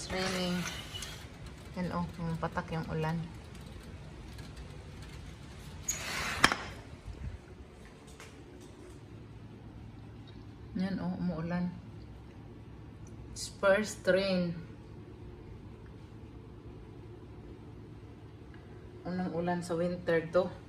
It's raining. Yan oh, patak yung ulan. Yan oh, umuulan. It's first rain. Unang ulan sa winter to.